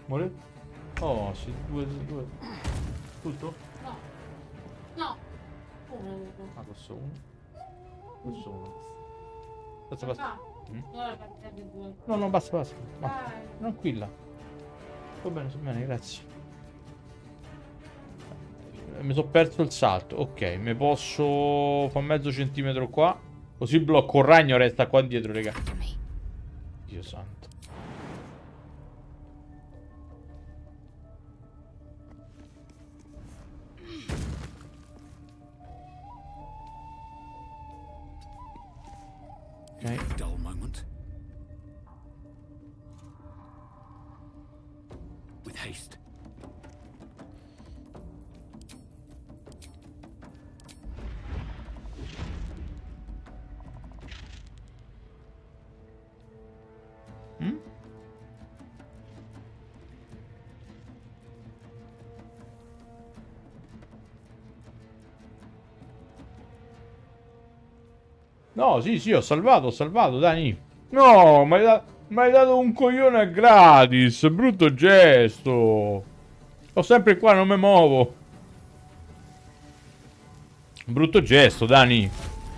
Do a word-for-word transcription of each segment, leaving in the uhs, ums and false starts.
Muore? Oh, sì, due, due. Tutto? No. No. Uno. Ah, questo uno. Questo uno. Basta, Ah, basta. Mm? ora partite due. No, no, basta, basta. Va. Dai. Tranquilla. Va bene, va bene, grazie. Mi sono perso il salto. Ok, mi posso fare mezzo centimetro qua. Così blocco il ragno, resta qua dietro, raga. Dio santo. Ok. Dull moment. With haste. Mm? No, sì, sì, ho salvato, ho salvato, Dani. No, mi hai da- m'hai dato un coglione gratis. Brutto gesto. Sto sempre qua, non mi muovo. Brutto gesto, Dani.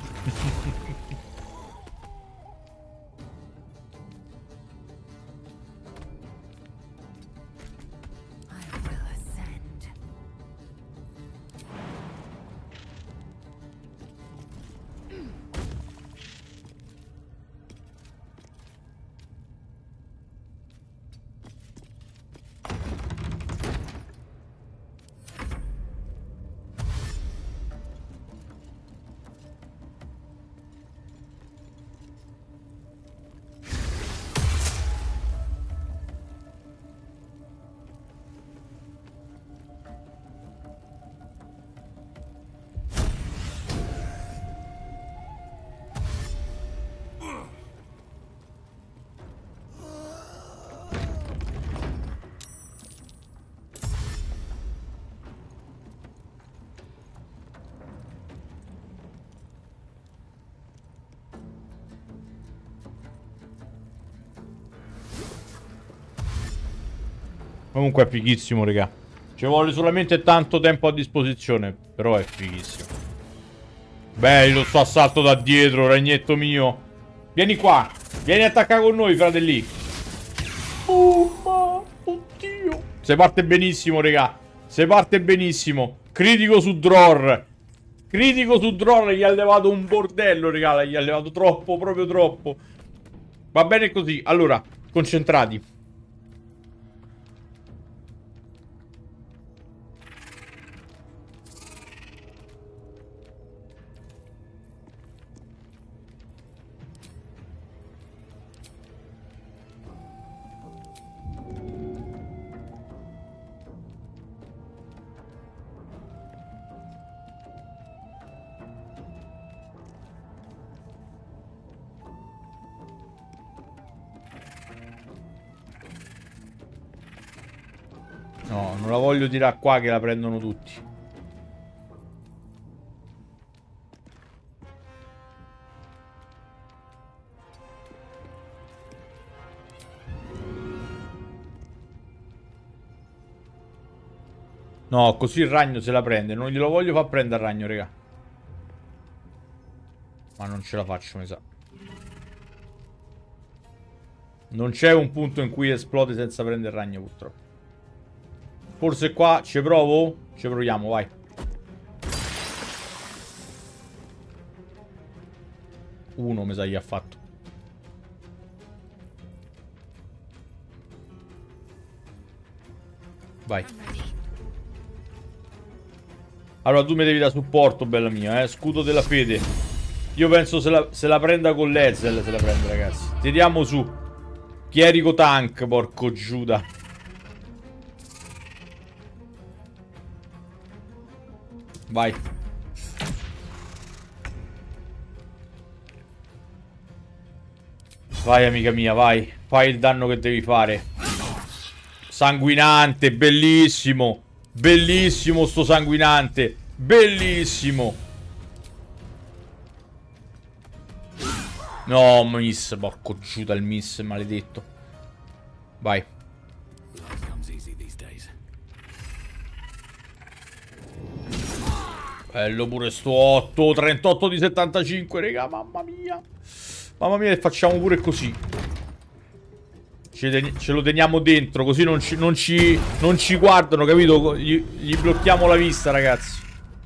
Comunque è fighissimo, raga. Ci vuole solamente tanto tempo a disposizione. Però è fighissimo. Bello sto assalto da dietro, ragnetto mio. Vieni qua. Vieni a attaccare con noi, fratelli. Oh, ma... Oddio. Se parte benissimo, raga. Se parte benissimo. Critico su Dror. Critico su Dror. Gli ha levato un bordello, raga. Gli ha levato troppo, proprio troppo. Va bene così. Allora, concentrati. No, non la voglio tirare qua che la prendono tutti. No, così il ragno se la prende. Non glielo voglio far prendere al ragno, raga. Ma non ce la faccio, mi sa. Non c'è un punto in cui esplode senza prendere il ragno, purtroppo. Forse qua ci provo? Ci proviamo, vai. Uno mi sa gli ha fatto. Vai. Allora tu mi devi da supporto, bella mia, eh. Scudo della fede. Io penso se la, se la prenda con l'Ezel, se la prende, ragazzi. Tiriamo su. Chierico tank, porco Giuda. Vai. Vai, amica mia, vai. Fai il danno che devi fare. Sanguinante, bellissimo. Bellissimo sto sanguinante. Bellissimo. No, miss, porco Giuda, il miss, maledetto. Vai. Bello pure sto otto, trentotto di settantacinque, raga, mamma mia. Mamma mia, e facciamo pure così. Ce, ce lo teniamo dentro, così non ci, non ci, non ci guardano, capito? Gli, gli blocchiamo la vista, ragazzi.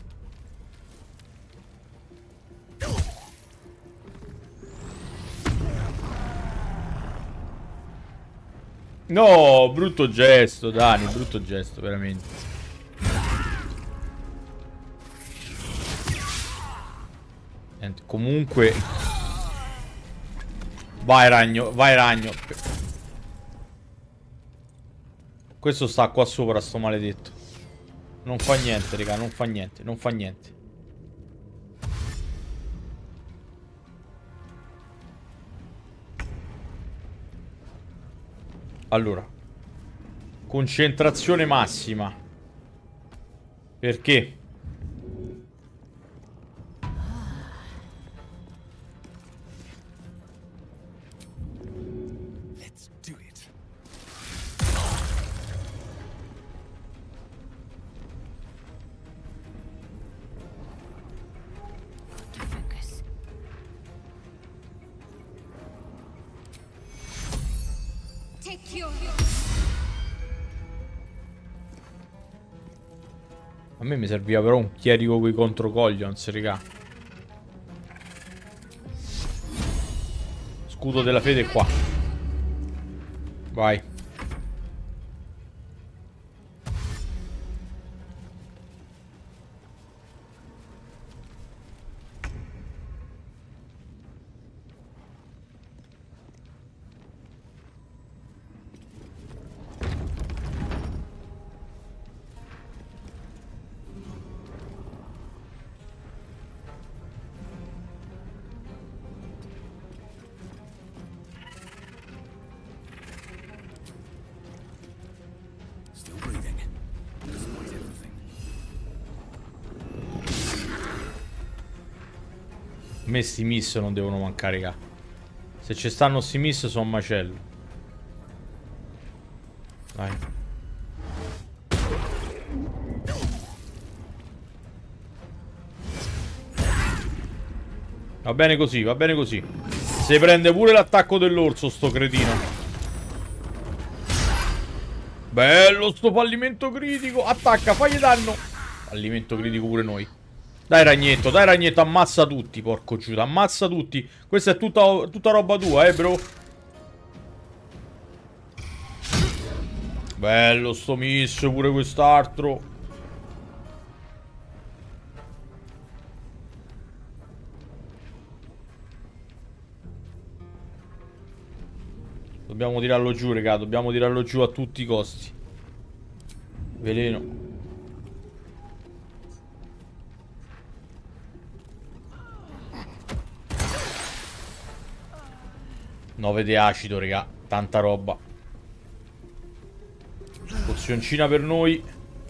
No, brutto gesto, Dani, brutto gesto, veramente. Niente, comunque... Vai ragno, vai ragno. Questo sta qua sopra, sto maledetto. Non fa niente, raga, non fa niente, non fa niente. Allora, concentrazione massima. Perché? Let's do it. Focus. Take your A me mi serviva però un chierico coi contro Collions, raga. Scudo della fede qua. Vai. Still breathing. Despite everything. A me sti miss non devono mancare, raga. Se ci stanno sti miss sono macello. Dai. Va bene così, va bene così. Se prende pure l'attacco dell'orso sto cretino. Bello sto fallimento critico. Attacca, fagli danno. Fallimento critico pure noi. Dai ragnetto, dai ragnetto, ammazza tutti, porco Giuda, ammazza tutti. Questa è tutta, tutta roba tua, eh bro. Bello sto miss, pure quest'altro. Dobbiamo tirarlo giù, raga, dobbiamo tirarlo giù a tutti i costi. Veleno. nove di acido, raga. Tanta roba. Pozioncina per noi.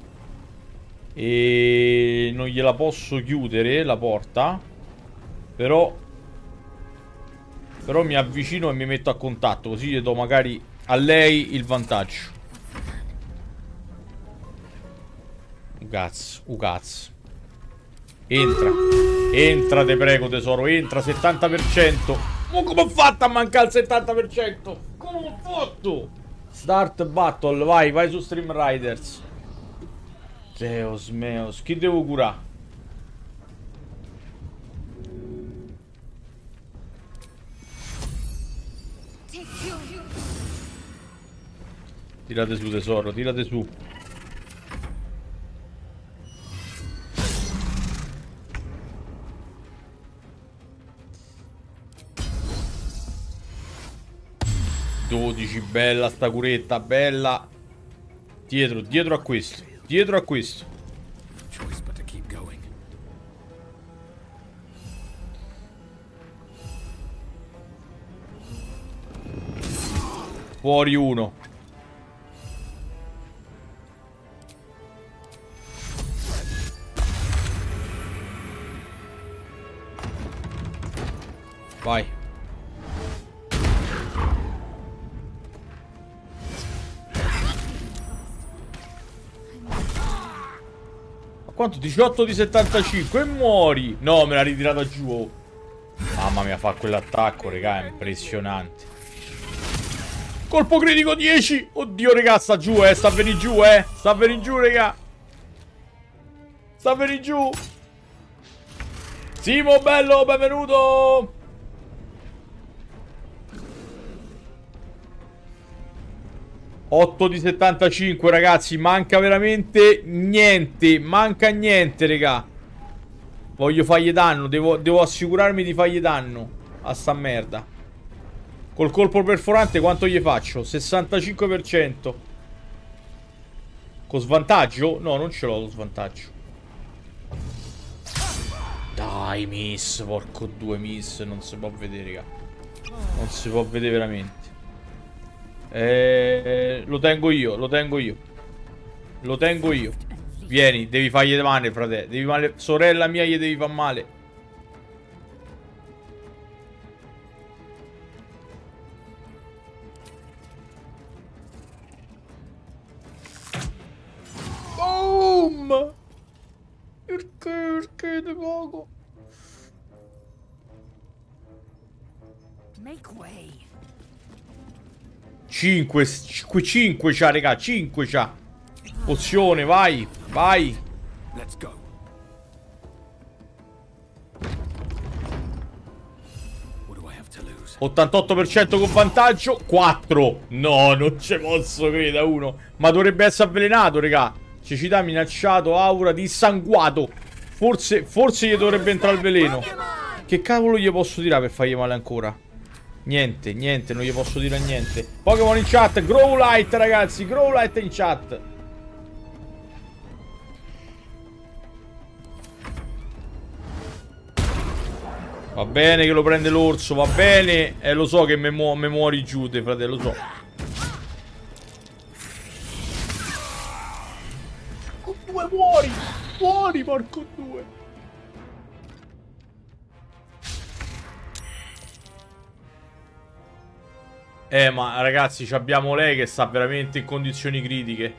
E non gliela posso chiudere la porta. Però Però mi avvicino e mi metto a contatto. Così gli do magari a lei il vantaggio. Ugaz, ugaz. Entra. Entra, te prego tesoro. Entra, settanta per cento. Ma come ho fatto a mancare il settanta per cento? Come ho fatto? Start battle, vai, vai su Stream Riders. Deus meus, chi devo curare? Tirate su tesoro, tirate su. dodici, bella sta curetta, bella. Dietro, dietro a questo. Dietro a questo. Choice but to keep going. Fuori uno. Vai. Ma quanto? diciotto di settantacinque e muori. No, me l'ha ritirata giù. Oh. Mamma mia, fa quell'attacco, raga, è impressionante. Colpo critico dieci. Oddio, raga, sta giù, eh. Sta a venire giù, eh. Sta a venire giù, raga. Sta a venire giù. Simo, bello, benvenuto. otto di settantacinque, ragazzi. Manca veramente niente. Manca niente, raga. Voglio fargli danno. Devo, devo assicurarmi di fargli danno a sta merda. Col colpo perforante quanto gli faccio? sessantacinque per cento. Con svantaggio? No, non ce l'ho lo svantaggio. Dai, miss. Porco due, miss. Non si può vedere, raga. Non si può vedere veramente. Eh, lo tengo io, lo tengo io. Lo tengo io. Vieni, devi fargli male, frate. Devi male. Sorella mia, gli devi far male. Boom! Perché? Perché di poco? Make way. cinque, cinque c'ha, raga, cinque c'ha. Pozione, vai, vai. Let's go. What do I have to lose? ottantotto per cento con vantaggio, quattro. No, non ci posso credere, uno. Ma dovrebbe essere avvelenato, raga. Cecità, minacciato, aura, dissanguato. Forse, forse gli dovrebbe entrare il veleno. Che cavolo gli posso tirare per fargli male ancora? Niente, niente, non gli posso dire niente. Pokémon in chat, Growlite, ragazzi, Growlite in chat. Va bene che lo prende l'orso, va bene. E eh, lo so che me, mu me muori giù, te, fratello, lo so. Con due muori, muori, porco due. Eh, ma ragazzi, abbiamo lei che sta veramente in condizioni critiche.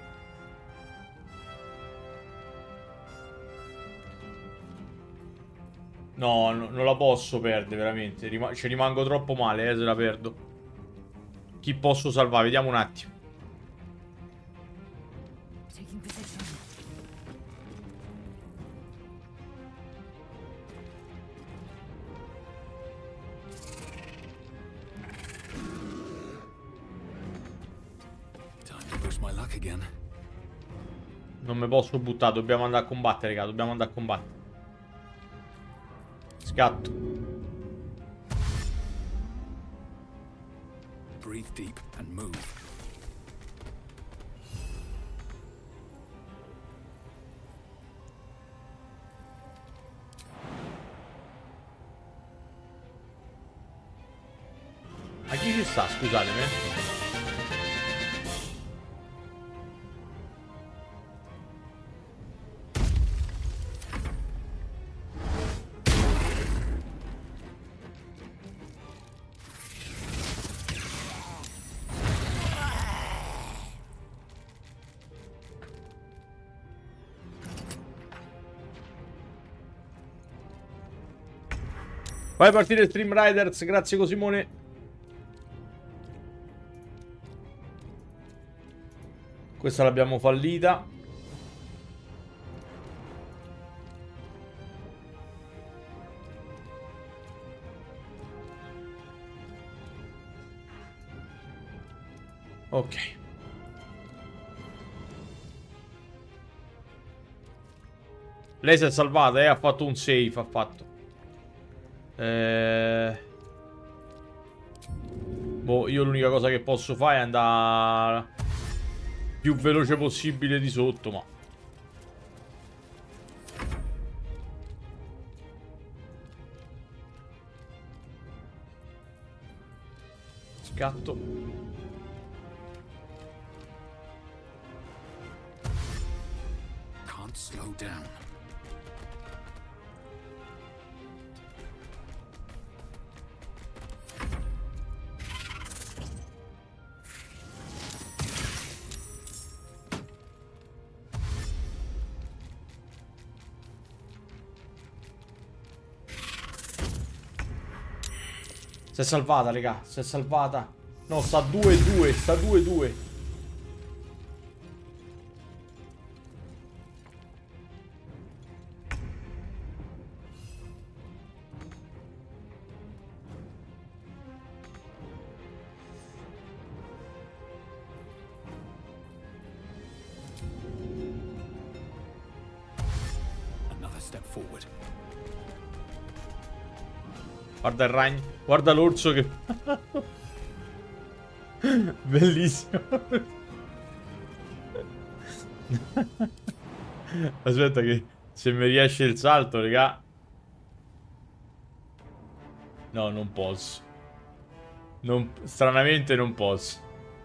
No, no, non la posso perdere, veramente. Rima ci rimango troppo male, eh, se la perdo. Chi posso salvare? Vediamo un attimo. Non mi posso buttare, dobbiamo andare a combattere, raga, dobbiamo andare a combattere. Scatto. Breathe deep and move. Ma chi ci sta, scusatemi? Vai a partire Stream Riders, grazie Cosimone. Questa l'abbiamo fallita. Ok. Lei si è salvata, eh? Ha fatto un save, ha fatto. Eh... Boh, io l'unica cosa che posso fare è andare più veloce possibile di sotto, ma... Scatto. Can't slow down. Si è salvata, raga. Si è salvata. No, sta due due. Sta due due. Another step forward. Guarda il ragno. Guarda l'orso che... Bellissimo. Aspetta che se mi riesce il salto, raga. No, non posso. Non... Stranamente non posso.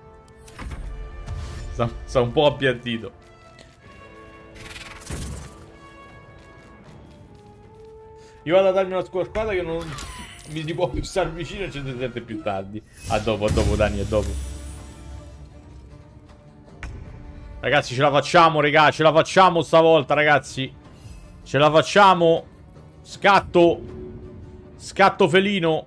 Sta, sta un po' appiattito. Io vado a darmi una squartata che non mi si può più stare vicino e ci si sente più tardi. A dopo, a dopo, Dani, a dopo. Ragazzi, ce la facciamo, raga. Ce la facciamo stavolta, ragazzi. Ce la facciamo. Scatto. Scatto felino.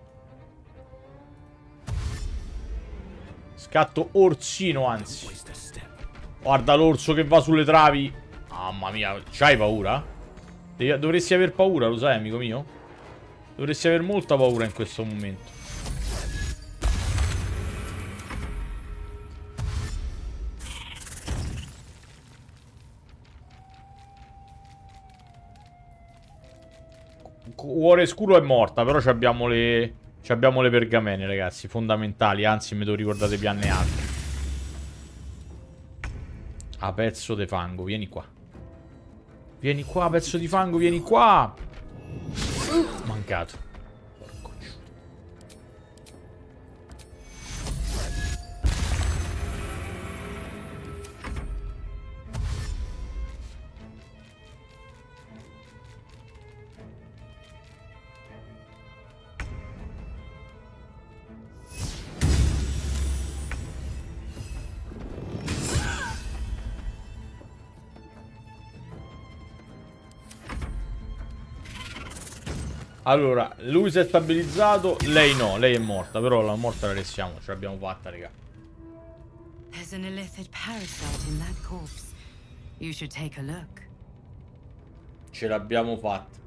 Scatto orsino, anzi. Guarda l'orso che va sulle travi. Mamma mia, c'hai paura? Dovresti aver paura, lo sai, amico mio? Dovresti aver molta paura in questo momento. Cuore scuro è morta, però abbiamo le... abbiamo le pergamene, ragazzi, fondamentali. Anzi, mi devo ricordare pianne altre. A pezzo de fango, vieni qua. Vieni qua, pezzo di fango, vieni qua. Mancato. Porco giù. Allora, lui si è stabilizzato, lei no, lei è morta, però la morta la restiamo, ce l'abbiamo fatta, raga. There's an illithid parasite in that corpse. You should take a look. Ce l'abbiamo fatta.